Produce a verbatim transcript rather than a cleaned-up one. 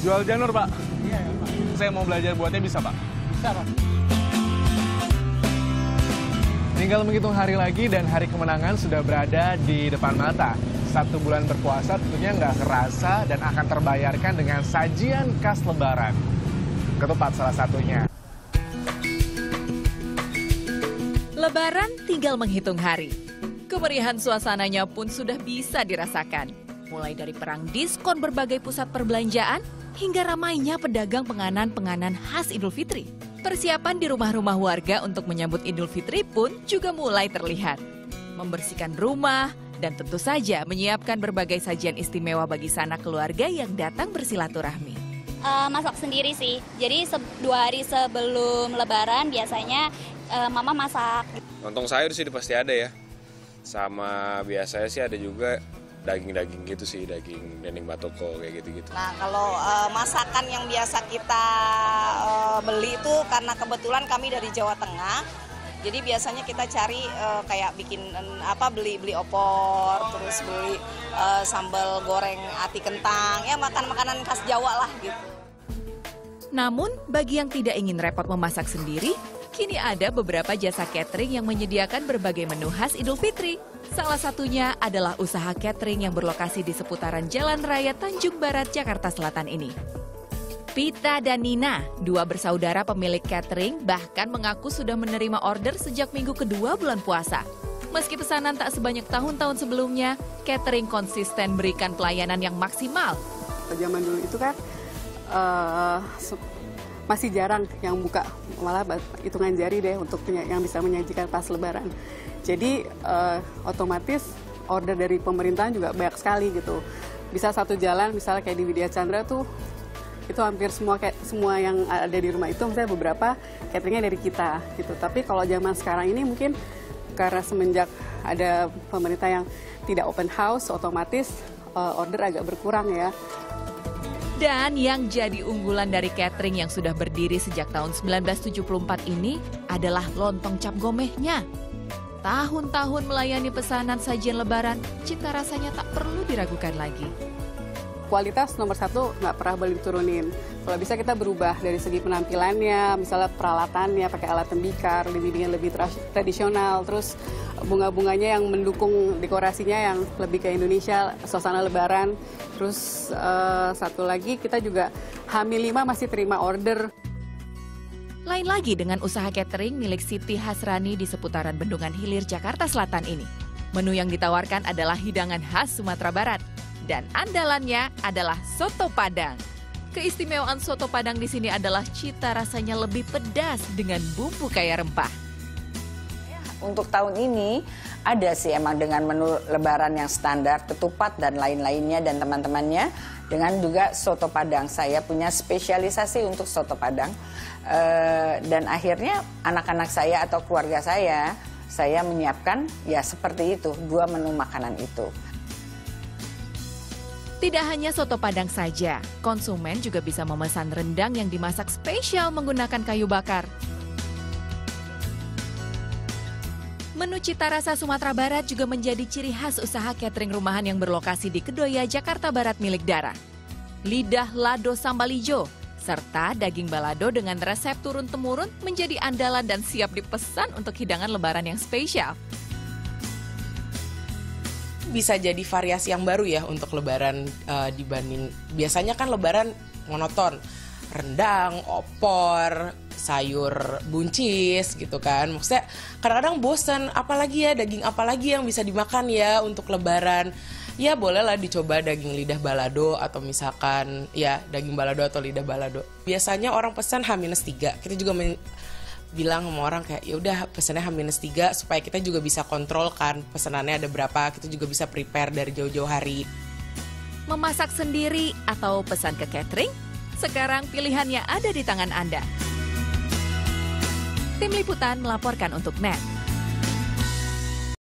Jual janur, Pak? Iya, ya, Pak. Saya mau belajar buatnya bisa, Pak? Bisa, Pak. Tinggal menghitung hari lagi dan hari kemenangan sudah berada di depan mata. Satu bulan berpuasa tentunya nggak kerasa dan akan terbayarkan dengan sajian khas Lebaran. Ketupat salah satunya. Lebaran tinggal menghitung hari. Kemeriahan suasananya pun sudah bisa dirasakan. Mulai dari perang diskon berbagai pusat perbelanjaan, hingga ramainya pedagang penganan-penganan khas Idul Fitri. Persiapan di rumah-rumah warga untuk menyambut Idul Fitri pun juga mulai terlihat. Membersihkan rumah, dan tentu saja menyiapkan berbagai sajian istimewa bagi sanak keluarga yang datang bersilaturahmi. Uh, masak sendiri sih, jadi se dua hari sebelum Lebaran biasanya uh, mama masak. Lontong sayur sih pasti ada ya, sama biasanya sih ada juga daging-daging gitu sih, daging dendeng batoko kayak gitu-gitu. Nah kalau uh, masakan yang biasa kita uh, beli itu karena kebetulan kami dari Jawa Tengah, jadi biasanya kita cari uh, kayak bikin uh, apa beli beli opor, terus beli uh, sambal goreng ati kentang, ya makan makanan khas Jawa lah gitu. Namun bagi yang tidak ingin repot memasak sendiri, kini ada beberapa jasa catering yang menyediakan berbagai menu khas Idul Fitri. Salah satunya adalah usaha catering yang berlokasi di seputaran Jalan Raya Tanjung Barat, Jakarta Selatan ini. Pita dan Nina, dua bersaudara pemilik catering, bahkan mengaku sudah menerima order sejak minggu kedua bulan puasa. Meski pesanan tak sebanyak tahun-tahun sebelumnya, catering konsisten berikan pelayanan yang maksimal. Zaman dulu itu kan uh, masih jarang yang buka, malah hitungan jari deh untuk yang bisa menyajikan pas Lebaran. Jadi uh, otomatis order dari pemerintahan juga banyak sekali gitu. Bisa satu jalan, misalnya kayak di Widya Chandra tuh, itu hampir semua kayak semua yang ada di rumah itu misalnya beberapa cateringnya dari kita gitu. Tapi kalau zaman sekarang ini mungkin karena semenjak ada pemerintah yang tidak open house, otomatis uh, order agak berkurang ya. Dan yang jadi unggulan dari catering yang sudah berdiri sejak tahun seribu sembilan ratus tujuh puluh empat ini adalah lontong cap gomehnya. Tahun-tahun melayani pesanan sajian Lebaran, cita rasanya tak perlu diragukan lagi. Kualitas nomor satu nggak pernah boleh diturunin. Kalau bisa kita berubah dari segi penampilannya, misalnya peralatannya pakai alat tembikar, dibikin lebih tradisional, terus bunga-bunganya yang mendukung dekorasinya yang lebih ke Indonesia, suasana Lebaran. Terus uh, satu lagi kita juga H lima masih terima order. Lain lagi dengan usaha catering milik Siti Hasrani di seputaran Bendungan Hilir, Jakarta Selatan ini. Menu yang ditawarkan adalah hidangan khas Sumatera Barat. Dan andalannya adalah soto Padang. Keistimewaan soto Padang di sini adalah cita rasanya lebih pedas dengan bumbu kaya rempah. Untuk tahun ini ada sih emang dengan menu Lebaran yang standar, ketupat dan lain-lainnya dan teman-temannya. Dengan juga soto Padang, saya punya spesialisasi untuk soto Padang. E, dan akhirnya anak-anak saya atau keluarga saya, saya menyiapkan ya seperti itu, dua menu makanan itu. Tidak hanya soto Padang saja, konsumen juga bisa memesan rendang yang dimasak spesial menggunakan kayu bakar. Menu cita rasa Sumatera Barat juga menjadi ciri khas usaha catering rumahan yang berlokasi di Kedoya, Jakarta Barat milik Dara. Lidah lado sambal ijo, serta daging balado dengan resep turun-temurun menjadi andalan dan siap dipesan untuk hidangan Lebaran yang spesial. Bisa jadi variasi yang baru ya untuk Lebaran uh, dibanding biasanya kan Lebaran monoton, rendang, opor, sayur buncis gitu kan. Maksudnya kadang-kadang bosan, apalagi ya daging apalagi yang bisa dimakan ya untuk Lebaran. Ya bolehlah dicoba daging lidah balado atau misalkan ya daging balado atau lidah balado. Biasanya orang pesan H minus tiga. Kita juga men- bilang sama orang kayak ya udah pesannya H minus tiga supaya kita juga bisa kontrol kan pesanannya ada berapa, kita juga bisa prepare dari jauh-jauh hari. Memasak sendiri atau pesan ke catering? Sekarang pilihannya ada di tangan Anda. Tim Liputan melaporkan untuk N E T.